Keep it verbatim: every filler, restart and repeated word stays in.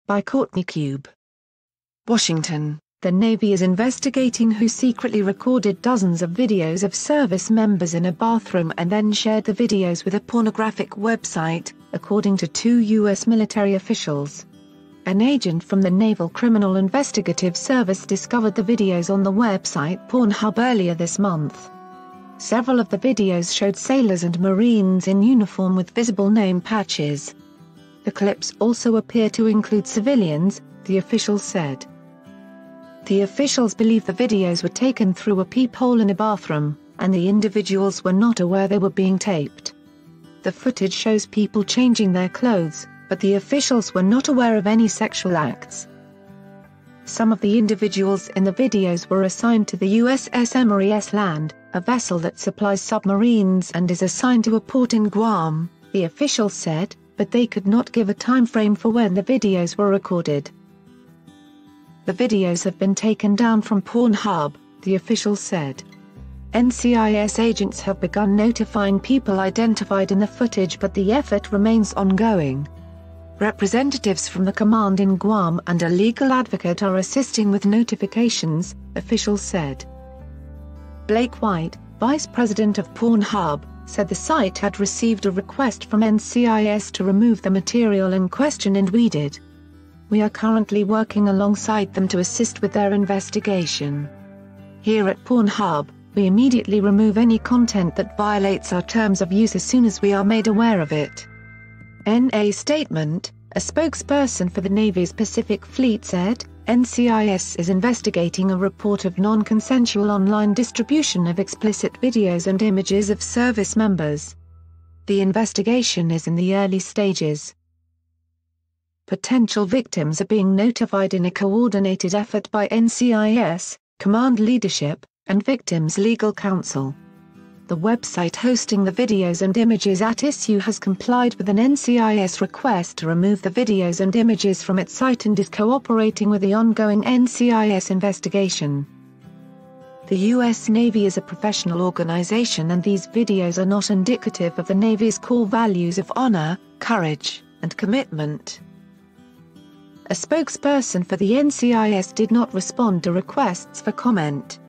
by Courtney Cube. Washington, the Navy is investigating who secretly recorded dozens of videos of service members in a bathroom and then shared the videos with a pornographic website, according to two U S military officials. An agent from the Naval Criminal Investigative Service discovered the videos on the website Pornhub earlier this month. Several of the videos showed sailors and Marines in uniform with visible name patches. The clips also appear to include civilians, the officials said. The officials believe the videos were taken through a peephole in a bathroom, and the individuals were not aware they were being taped. The footage shows people changing their clothes, but the officials were not aware of any sexual acts. Some of the individuals in the videos were assigned to the U S S Emory S. Land, a vessel that supplies submarines and is assigned to a port in Guam, the officials said, but they could not give a time frame for when the videos were recorded. The videos have been taken down from Pornhub, the officials said. N C I S agents have begun notifying people identified in the footage, but the effort remains ongoing. Representatives from the command in Guam and a legal advocate are assisting with notifications, officials said. Blake White, vice president of Pornhub, said the site had received a request from N C I S to remove the material in question, and we did. We are currently working alongside them to assist with their investigation. Here at Pornhub, we immediately remove any content that violates our terms of use as soon as we are made aware of it. In a statement, a spokesperson for the Navy's Pacific Fleet said, N C I S is investigating a report of non-consensual online distribution of explicit videos and images of service members. The investigation is in the early stages. Potential victims are being notified in a coordinated effort by N C I S, command leadership, and victims' legal counsel. The website hosting the videos and images at issue has complied with an N C I S request to remove the videos and images from its site and is cooperating with the ongoing N C I S investigation. The U S Navy is a professional organization, and these videos are not indicative of the Navy's core values of honor, courage, and commitment. A spokesperson for the N C I S did not respond to requests for comment.